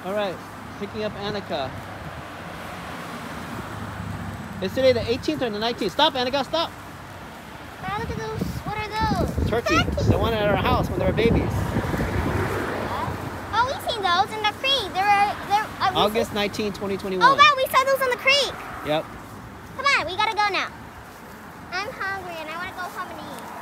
All right, picking up Annika. Is today the 18th or the 19th? Stop, Annika, stop. Wow, look at those. What are those? Turkeys. The one at our house when they were babies. Oh, we've seen those in the creek. They're August 19, 2021. Oh, wow, we saw those on the creek. Yep. Come on, we gotta go now. I'm hungry and I want to go home and eat.